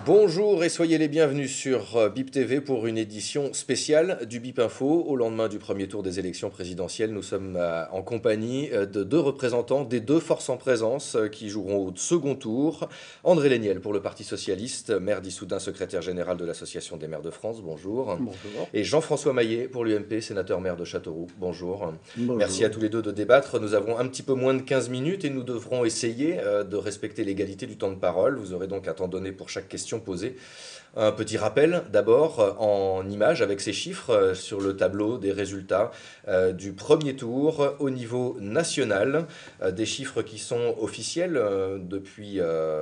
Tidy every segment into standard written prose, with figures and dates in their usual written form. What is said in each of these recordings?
Bonjour et soyez les bienvenus sur BIP TV pour une édition spéciale du BIP Info. Au lendemain du premier tour des élections présidentielles, nous sommes en compagnie de deux représentants des deux forces en présence qui joueront au second tour. André Léniel pour le Parti Socialiste, maire d'Issoudun, secrétaire général de l'Association des maires de France. Bonjour. Bonjour. Et Jean-François Maillet pour l'UMP, sénateur maire de Châteauroux. Bonjour. Bonjour. Merci à tous les deux de débattre. Nous avons un petit peu moins de 15 minutes et nous devrons essayer de respecter l'égalité du temps de parole. Vous aurez donc un temps donné pour chaque question posée. Un petit rappel d'abord en images avec ces chiffres sur le tableau des résultats du premier tour au niveau national. Des chiffres qui sont officiels depuis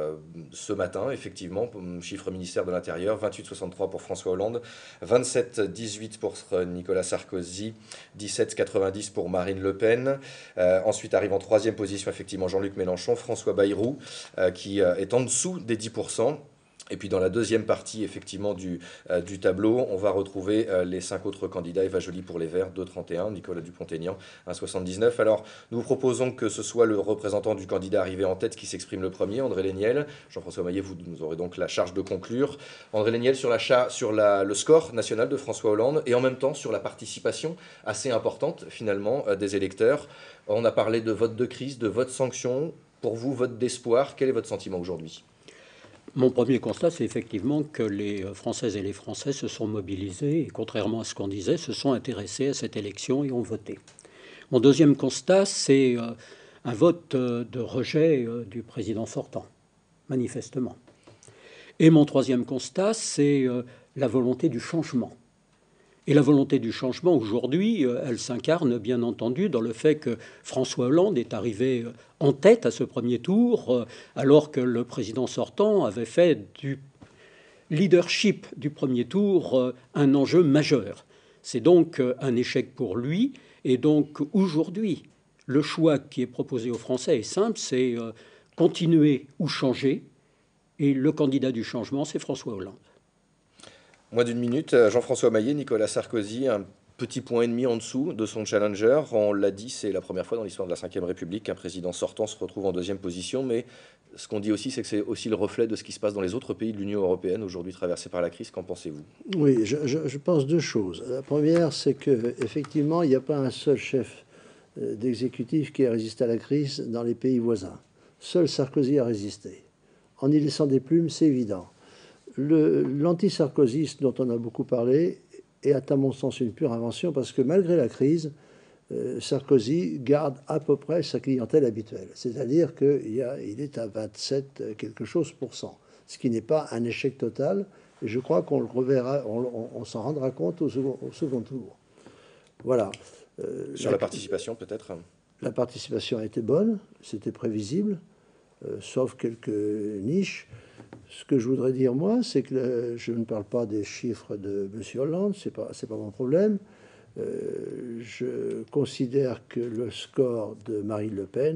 ce matin, effectivement. Chiffre ministère de l'Intérieur, 28,63 pour François Hollande, 27,18 pour Nicolas Sarkozy, 17,90 pour Marine Le Pen. Ensuite arrive en troisième position effectivement Jean-Luc Mélenchon, François Bayrou qui est en dessous des 10%. Et puis dans la deuxième partie effectivement du tableau, on va retrouver les 5 autres candidats. Eva Joly pour les Verts, 2,31, Nicolas Dupont-Aignan, 1,79. Alors nous vous proposons que ce soit le représentant du candidat arrivé en tête qui s'exprime le premier, André Léniel. Jean-François Maillet, vous aurez donc la charge de conclure. André Léniel sur le score national de François Hollande et en même temps sur la participation assez importante finalement des électeurs. On a parlé de vote de crise, de vote sanction. Pour vous, vote d'espoir, quel est votre sentiment aujourd'hui ? Mon premier constat, c'est effectivement que les Françaises et les Français se sont mobilisés et, contrairement à ce qu'on disait, se sont intéressés à cette élection et ont voté. Mon deuxième constat, c'est un vote de rejet du président sortant, manifestement. Et mon troisième constat, c'est la volonté du changement. Et la volonté du changement, aujourd'hui, elle s'incarne bien entendu dans le fait que François Hollande est arrivé en tête à ce premier tour, alors que le président sortant avait fait du leadership du premier tour un enjeu majeur. C'est donc un échec pour lui. Et donc aujourd'hui, le choix qui est proposé aux Français est simple, c'est continuer ou changer. Et le candidat du changement, c'est François Hollande. Moins d'une minute, Jean-François Maillet, Nicolas Sarkozy, un petit point et demi en dessous de son challenger. On l'a dit, c'est la première fois dans l'histoire de la Ve République qu'un président sortant se retrouve en deuxième position. Mais ce qu'on dit aussi, c'est que c'est aussi le reflet de ce qui se passe dans les autres pays de l'Union européenne, aujourd'hui traversés par la crise. Qu'en pensez-vous ? Oui, je pense deux choses. La première, c'est qu'effectivement, il n'y a pas un seul chef d'exécutif qui a résisté à la crise dans les pays voisins. Seul Sarkozy a résisté. En y laissant des plumes, c'est évident. L'anti-sarkozisme dont on a beaucoup parlé est à mon sens une pure invention parce que malgré la crise, Sarkozy garde à peu près sa clientèle habituelle. C'est-à-dire qu'il est à 27 quelque chose %, ce qui n'est pas un échec total. Et je crois qu'on le reverra, on s'en rendra compte au second tour. Voilà. Sur la participation peut-être ? La participation a été bonne, c'était prévisible, sauf quelques niches. Ce que je voudrais dire, moi, c'est que je ne parle pas des chiffres de M. Hollande, c'est pas mon problème. Je considère que le score de Marine Le Pen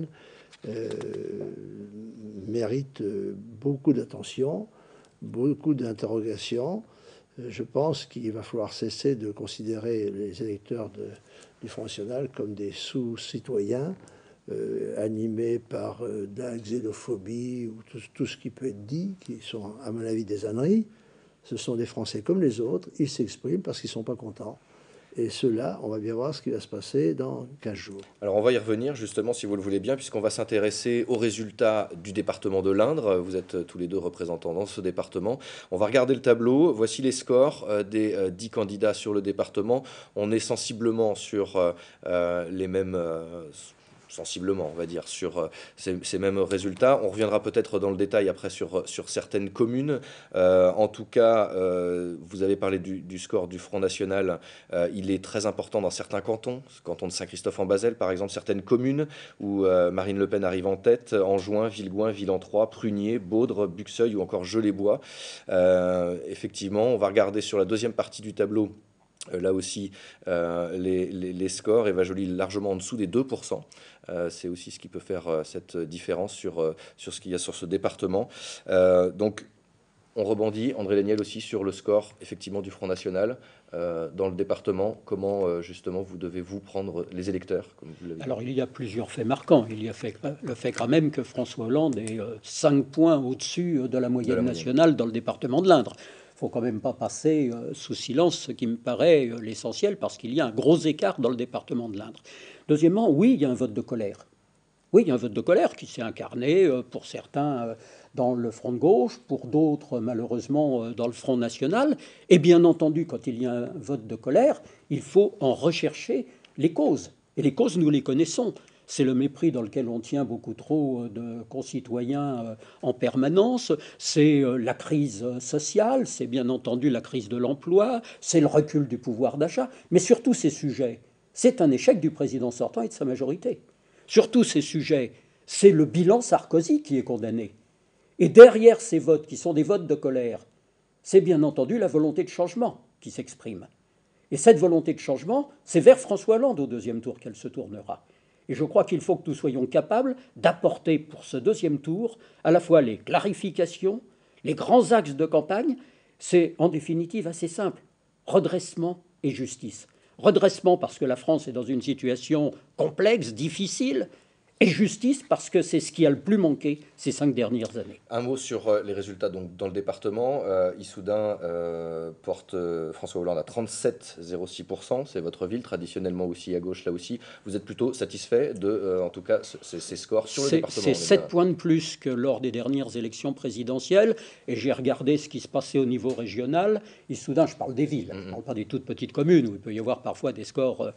mérite beaucoup d'attention, beaucoup d'interrogations. Je pense qu'il va falloir cesser de considérer les électeurs du Front National comme des sous-citoyens animés par de la xénophobie ou tout ce qui peut être dit, qui sont, à mon avis, des âneries. Ce sont des Français comme les autres. Ils s'expriment parce qu'ils ne sont pas contents. Et ceux-là, on va bien voir ce qui va se passer dans 15 jours. Alors on va y revenir justement, si vous le voulez bien, puisqu'on va s'intéresser aux résultats du département de l'Indre. Vous êtes tous les deux représentants dans ce département. On va regarder le tableau. Voici les scores des 10 candidats sur le département. On est sensiblement sur les mêmes... sensiblement, on va dire, sur ces mêmes résultats. On reviendra peut-être dans le détail après sur certaines communes. En tout cas, vous avez parlé du score du Front National. Il est très important dans certains cantons, le canton de Saint-Christophe-en-Basel, par exemple, certaines communes où Marine Le Pen arrive en tête, Anjouan, Villeboin, Villentroy, Prunier, Baudre, Buxeuil ou encore Geulles-Bois. Effectivement, on va regarder sur la deuxième partie du tableau. Là aussi, les scores, Eva Joly largement en dessous des 2%. C'est aussi ce qui peut faire cette différence sur ce qu'il y a sur ce département. Donc, On rebondit, André Léniel aussi, sur le score effectivement du Front National dans le département. Comment justement vous devez vous prendre les électeurs comme vous l'avez dit. Alors il y a plusieurs faits marquants. Il y a le fait quand même que François Hollande est 5 points au-dessus de la moyenne nationale dans le département de l'Indre. Il ne faut quand même pas passer sous silence ce qui me paraît l'essentiel, parce qu'il y a un gros écart dans le département de l'Indre. Deuxièmement, oui, il y a un vote de colère. Oui, il y a un vote de colère qui s'est incarné pour certains dans le Front de gauche, pour d'autres malheureusement dans le Front national. Et bien entendu, quand il y a un vote de colère, il faut en rechercher les causes. Et les causes, nous les connaissons. C'est le mépris dans lequel on tient beaucoup trop de concitoyens en permanence, c'est la crise sociale, c'est bien entendu la crise de l'emploi, c'est le recul du pouvoir d'achat, mais sur tous ces sujets, c'est un échec du président sortant et de sa majorité. Sur tous ces sujets, c'est le bilan Sarkozy qui est condamné. Et derrière ces votes, qui sont des votes de colère, c'est bien entendu la volonté de changement qui s'exprime. Et cette volonté de changement, c'est vers François Hollande au deuxième tour qu'elle se tournera. Et je crois qu'il faut que nous soyons capables d'apporter pour ce deuxième tour à la fois les clarifications, les grands axes de campagne. C'est en définitive assez simple. Redressement et justice. Redressement parce que la France est dans une situation complexe, difficile, et justice parce que c'est ce qui a le plus manqué ces 5 dernières années. Un mot sur les résultats donc, dans le département. Issoudun porte François Hollande à 37,06%. C'est votre ville, traditionnellement aussi à gauche là aussi. Vous êtes plutôt satisfait de, en tout cas, ces scores sur le département? C'est 7 points de plus que lors des dernières élections présidentielles. Et j'ai regardé ce qui se passait au niveau régional. Issoudun, je parle des villes, je ne parle pas des toutes petites communes où il peut y avoir parfois des scores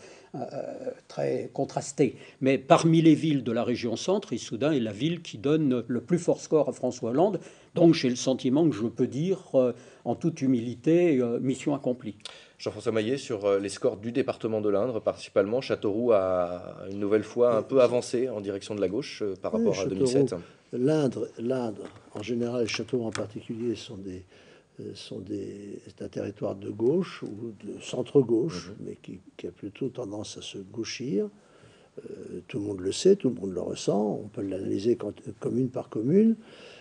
très contrastés. Mais parmi les villes de la région centre, Issoudun est la ville qui donne le plus fort score à François Hollande. Donc j'ai le sentiment que je peux dire, en toute humilité, mission accomplie. Jean-François Maillet, sur les scores du département de l'Indre, principalement, Châteauroux a une nouvelle fois un peu avancé en direction de la gauche par rapport à 2007. L'Indre, en général, Châteauroux en particulier, c'est un territoire de gauche ou de centre-gauche, mais qui a plutôt tendance à se gauchir. Tout le monde le sait, tout le monde le ressent, on peut l'analyser commune par commune.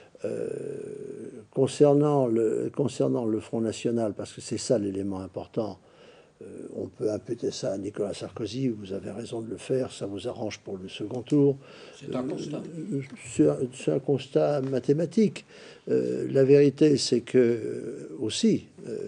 Concernant le Front National, parce que c'est ça l'élément important, on peut imputer ça à Nicolas Sarkozy, vous avez raison de le faire, ça vous arrange pour le second tour. C'est un constat. C'est un constat mathématique. La vérité, c'est que, aussi,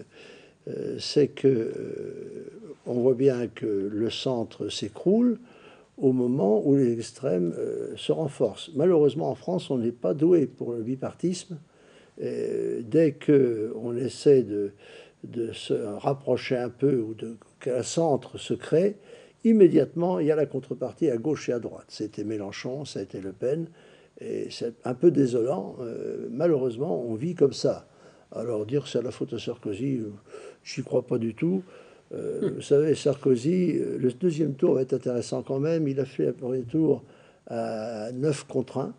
on voit bien que le centre s'écroule au moment où les extrêmes se renforcent. Malheureusement, en France, on n'est pas doué pour le bipartisme. Dès qu'on essaie de se rapprocher un peu ou qu'un centre se crée, immédiatement, il y a la contrepartie à gauche et à droite. C'était Mélenchon, ça a été Le Pen, et c'est un peu désolant. Malheureusement, on vit comme ça. Alors, dire que c'est la faute à Sarkozy, j'y crois pas du tout. Vous savez, Sarkozy, le deuxième tour va être intéressant quand même. Il a fait le premier tour à 9 contre 1,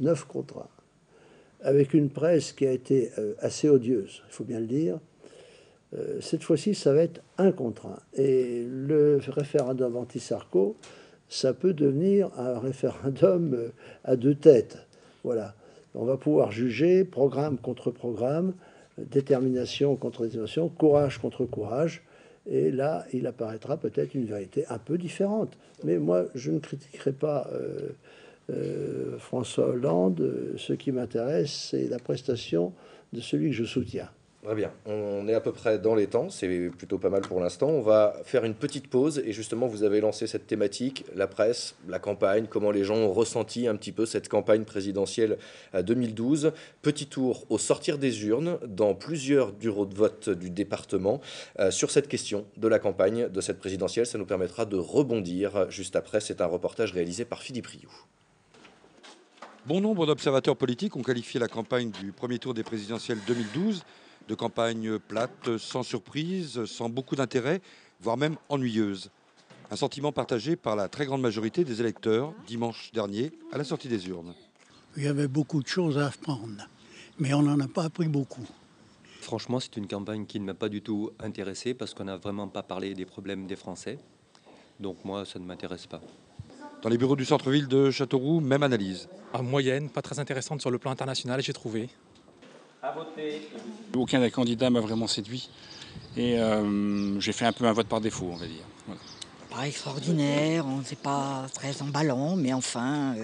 avec une presse qui a été assez odieuse, il faut bien le dire. Cette fois-ci, ça va être 1 contre 1. Et le référendum anti-Sarko, ça peut devenir un référendum à 2 têtes. Voilà. On va pouvoir juger programme contre programme, détermination contre détermination, courage contre courage. Et là, il apparaîtra peut-être une vérité un peu différente. Mais moi, je ne critiquerai pas François Hollande. Ce qui m'intéresse, c'est la prestation de celui que je soutiens. Très bien, on est à peu près dans les temps, c'est plutôt pas mal pour l'instant. On va faire une petite pause et justement vous avez lancé cette thématique, la presse, la campagne, comment les gens ont ressenti un petit peu cette campagne présidentielle 2012. Petit tour au sortir des urnes dans plusieurs bureaux de vote du département sur cette question de la campagne de cette présidentielle. Ça nous permettra de rebondir juste après. C'est un reportage réalisé par Philippe Rioux. Bon nombre d'observateurs politiques ont qualifié la campagne du premier tour des présidentielles 2012 de campagne plate, sans surprise, sans beaucoup d'intérêt, voire même ennuyeuse. Un sentiment partagé par la très grande majorité des électeurs dimanche dernier à la sortie des urnes. Il y avait beaucoup de choses à apprendre, mais on n'en a pas appris beaucoup. Franchement, c'est une campagne qui ne m'a pas du tout intéressé parce qu'on n'a vraiment pas parlé des problèmes des Français. Donc moi, ça ne m'intéresse pas. Dans les bureaux du centre-ville de Châteauroux, même analyse. En moyenne, pas très intéressante sur le plan international, j'ai trouvé. Aucun des candidats m'a vraiment séduit. Et j'ai fait un peu un vote par défaut, on va dire. Voilà. Pas extraordinaire, c'est pas très emballant, mais enfin,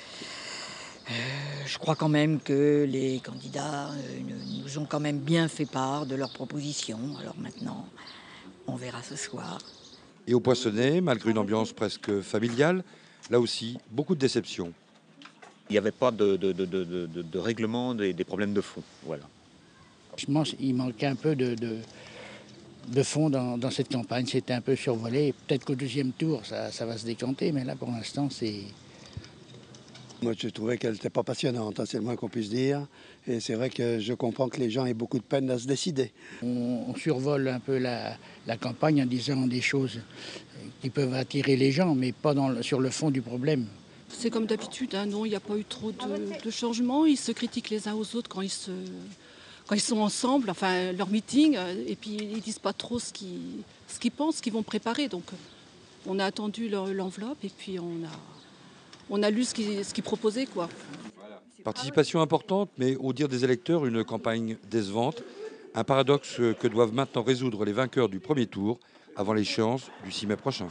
je crois quand même que les candidats nous ont quand même bien fait part de leurs propositions. Alors maintenant, on verra ce soir. Et au Poinçonnet, malgré une ambiance presque familiale, là aussi, beaucoup de déceptions. Il n'y avait pas de règlement des problèmes de fond. Voilà. Je pense qu'il manquait un peu de fond dans cette campagne. C'était un peu survolé. Peut-être qu'au deuxième tour, ça va se décanter, mais là, pour l'instant, c'est... Moi, je trouvais qu'elle n'était pas passionnante, c'est le moins qu'on puisse dire. Et c'est vrai que je comprends que les gens aient beaucoup de peine à se décider. On survole un peu la campagne en disant des choses qui peuvent attirer les gens, mais pas sur le fond du problème. C'est comme d'habitude, hein, non, il n'y a pas eu trop de changements. Ils se critiquent les uns aux autres quand ils sont ensemble, enfin leur meeting, et puis ils disent pas trop ce qu'ils pensent, ce qu'ils vont préparer. Donc on a attendu l'enveloppe et puis on a lu ce qu'ils proposaient, quoi. Participation importante, mais au dire des électeurs, une campagne décevante. Un paradoxe que doivent maintenant résoudre les vainqueurs du premier tour avant l'échéance du 6 mai prochain.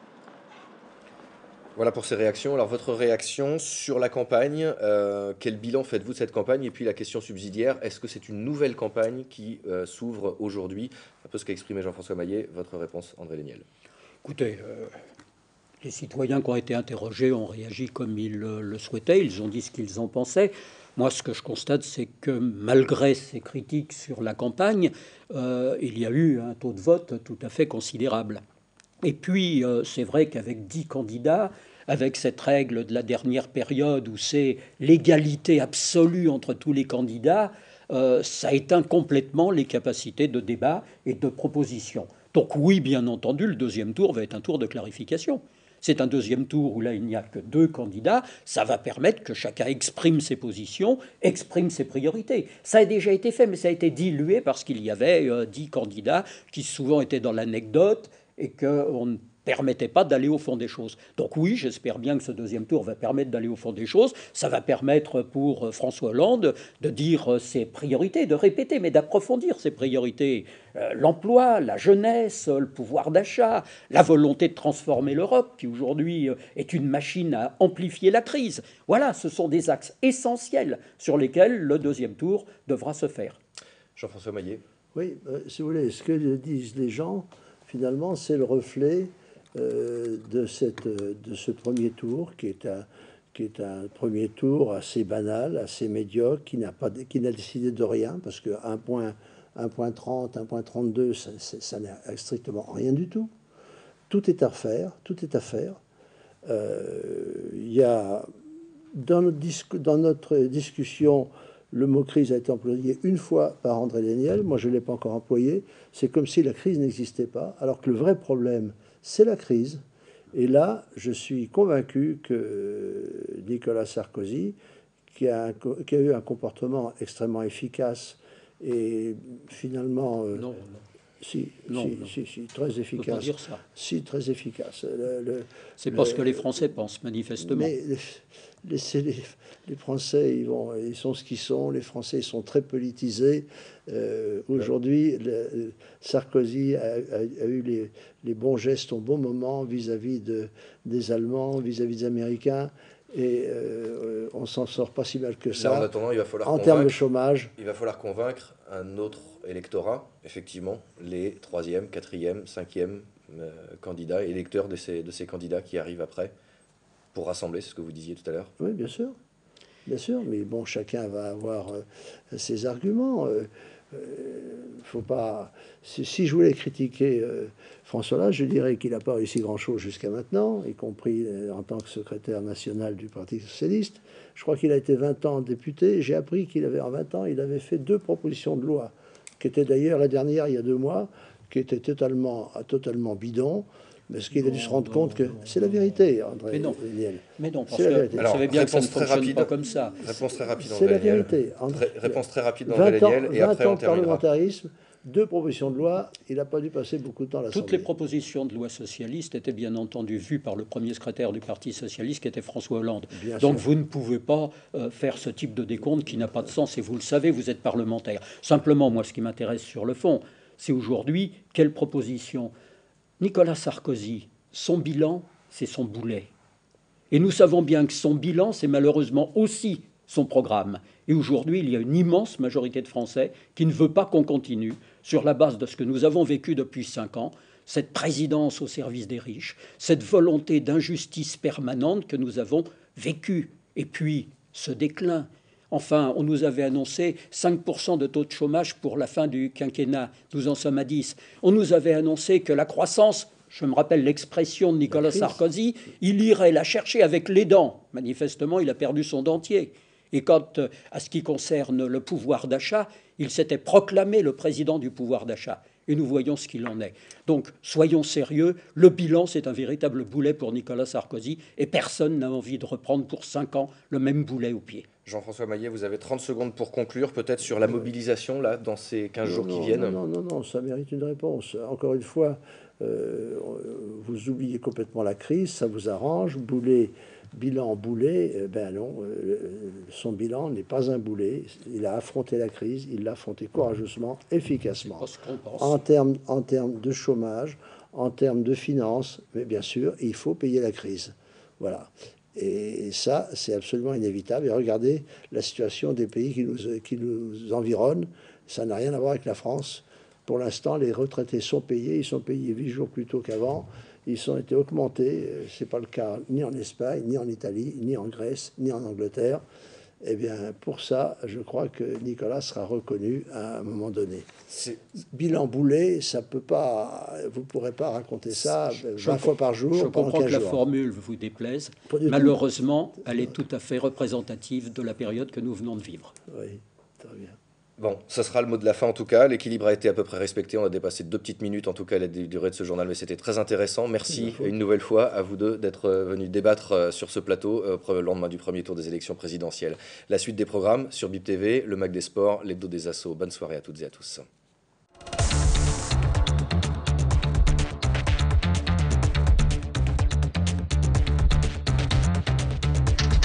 Voilà pour ces réactions. Alors votre réaction sur la campagne, quel bilan faites-vous de cette campagne? Et puis la question subsidiaire, est-ce que c'est une nouvelle campagne qui s'ouvre aujourd'hui? Un peu ce qu'a exprimé Jean-François Maillet. Votre réponse, André Léniel. Écoutez, les citoyens qui ont été interrogés ont réagi comme ils le souhaitaient, ils ont dit ce qu'ils en pensaient. Moi, ce que je constate, c'est que malgré ces critiques sur la campagne, il y a eu un taux de vote tout à fait considérable. Et puis, c'est vrai qu'avec 10 candidats, avec cette règle de la dernière période où c'est l'égalité absolue entre tous les candidats, ça éteint complètement les capacités de débat et de proposition. Donc oui, bien entendu, le deuxième tour va être un tour de clarification. C'est un deuxième tour où là, il n'y a que 2 candidats. Ça va permettre que chacun exprime ses positions, exprime ses priorités. Ça a déjà été fait, mais ça a été dilué parce qu'il y avait 10 candidats qui souvent étaient dans l'anecdote et qu'on ne permettait pas d'aller au fond des choses. Donc oui, j'espère bien que ce deuxième tour va permettre d'aller au fond des choses. Ça va permettre pour François Hollande de dire ses priorités, de répéter, mais d'approfondir ses priorités. L'emploi, la jeunesse, le pouvoir d'achat, la volonté de transformer l'Europe, qui aujourd'hui est une machine à amplifier la crise. Voilà, ce sont des axes essentiels sur lesquels le deuxième tour devra se faire. Jean-François Maillet. Oui, si vous voulez, ce que disent les gens, finalement, c'est le reflet de ce premier tour, qui est un premier tour assez banal, assez médiocre, qui n'a décidé de rien, parce que 1,30, 1,32, ça n'a strictement rien du tout. Tout est à refaire, tout est à faire. Il y a, dans notre discussion, le mot crise a été employé une fois par André Léniel. Moi, je ne l'ai pas encore employé. C'est comme si la crise n'existait pas, alors que le vrai problème, c'est la crise. Et là, je suis convaincu que Nicolas Sarkozy, qui a eu un comportement extrêmement efficace et finalement... non. Si, très efficace. On peut pas dire ça. Si, très efficace. C'est pas ce que les Français pensent, manifestement. Mais les Français, ils sont ce qu'ils sont. Les Français, ils sont très politisés. Aujourd'hui, Sarkozy a eu les bons gestes au bon moment vis-à-vis des Allemands, vis-à-vis des Américains. Et on s'en sort pas si mal que ça. Là, en attendant, il va falloir en termes de chômage. Il va falloir convaincre un autre électorat, effectivement, les 3e, 4e, 5e candidats, électeurs de ces candidats qui arrivent après, pour rassembler, c'est ce que vous disiez tout à l'heure. Oui, bien sûr, mais bon, chacun va avoir ses arguments. Faut pas. Si je voulais critiquer François Hollande, je dirais qu'il n'a pas réussi grand-chose jusqu'à maintenant, y compris en tant que secrétaire national du Parti socialiste. Je crois qu'il a été 20 ans député. J'ai appris qu'il avait, en 20 ans, il avait fait 2 propositions de loi, qui étaient d'ailleurs la dernière, il y a 2 mois, qui était totalement bidon. Mais ce qu'il a dû se rendre compte que c'est la vérité, André. Mais non, parce que vous savez bien que ça ne fonctionne pas comme ça. Réponse très rapide, c'est la vérité. Réponse très rapide d'André Léniel, et après on terminera. Parlementarisme, 2 propositions de loi, il n'a pas dû passer beaucoup de temps à l'Assemblée. Toutes les propositions de loi socialistes étaient bien entendu vues par le premier secrétaire du Parti socialiste, qui était François Hollande. Bien Donc sûr. vous ne pouvez pas faire ce type de décompte qui n'a pas de sens, et vous le savez, vous êtes parlementaire. Simplement, moi, ce qui m'intéresse sur le fond, c'est aujourd'hui, quelle proposition? Nicolas Sarkozy, son bilan, c'est son boulet. Et nous savons bien que son bilan, c'est malheureusement aussi son programme. Et aujourd'hui, il y a une immense majorité de Français qui ne veut pas qu'on continue sur la base de ce que nous avons vécu depuis 5 ans, cette présidence au service des riches, cette volonté d'injustice permanente que nous avons vécue. Et puis, ce déclin. Enfin, on nous avait annoncé 5% de taux de chômage pour la fin du quinquennat. Nous en sommes à 10. On nous avait annoncé que la croissance, je me rappelle l'expression de Nicolas Sarkozy, il irait la chercher avec les dents. Manifestement, il a perdu son dentier. Et quant à ce qui concerne le pouvoir d'achat, il s'était proclamé le président du pouvoir d'achat. Et nous voyons ce qu'il en est. Donc, soyons sérieux, le bilan, c'est un véritable boulet pour Nicolas Sarkozy, et personne n'a envie de reprendre pour 5 ans le même boulet au pied. Jean-François Maillet, vous avez 30 secondes pour conclure, peut-être sur la mobilisation, là, dans ces 15 jours qui viennent. Non, ça mérite une réponse. Encore une fois, vous oubliez complètement la crise, ça vous arrange. Bilan boulet, ben non, son bilan n'est pas un boulet. Il a affronté la crise, il l'a affronté courageusement, efficacement. En termes de chômage, en termes de finances, mais bien sûr, il faut payer la crise. Voilà. Et ça, c'est absolument inévitable. Et regardez la situation des pays qui nous environnent. Ça n'a rien à voir avec la France. Pour l'instant, les retraités sont payés. Ils sont payés 8 jours plus tôt qu'avant. Ils ont été augmentés. Ce n'est pas le cas ni en Espagne, ni en Italie, ni en Grèce, ni en Angleterre. Eh bien, pour ça, je crois que Nicolas sera reconnu à un moment donné. Bilan boulet, ça peut pas. Vous ne pourrez pas raconter ça 20 fois par jour. Je comprends que la jours. formule vous déplaise. Malheureusement, elle est tout à fait représentative de la période que nous venons de vivre. Oui, très bien. Bon, ce sera le mot de la fin en tout cas. L'équilibre a été à peu près respecté. On a dépassé 2 petites minutes en tout cas la durée de ce journal, mais c'était très intéressant. Merci une nouvelle fois à vous deux d'être venus débattre sur ce plateau le lendemain du premier tour des élections présidentielles. La suite des programmes sur BIP TV, le Mag des Sports, l'Hebdo des Assos. Bonne soirée à toutes et à tous.